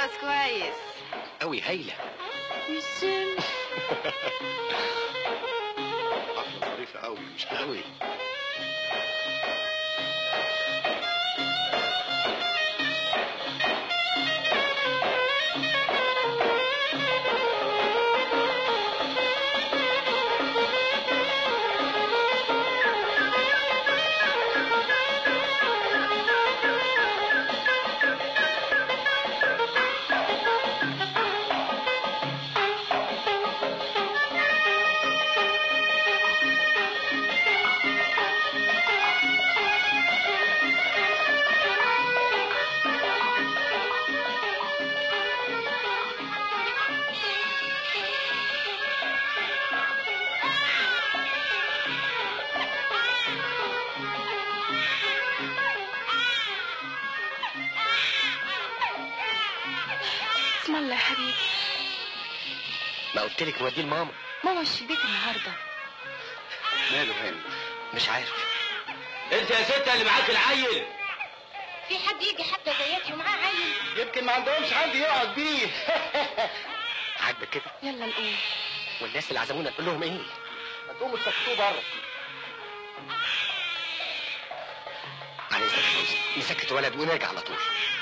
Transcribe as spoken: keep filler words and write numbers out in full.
ترقص كويس قوي هايله. ميشيل واحده ظريفه قوي مش قوي. اسم الله يا حبيبي. ما قلت لك نوديه لماما. ماما مش في البيت النهارده. ماله هاني؟ مش عارف. انت يا ستة اللي معاك العيل. في حد يجي حتى زياتي ومعاه عيل؟ يمكن ما عندهمش حد يقعد بيه. عاجبك كده؟ يلا نقوم. والناس اللي عزمونا نقول لهم ايه؟ ما تقوموا تسكتوه بره. على اذنك يا فوزي، نسكت ولد ونرجع على طول.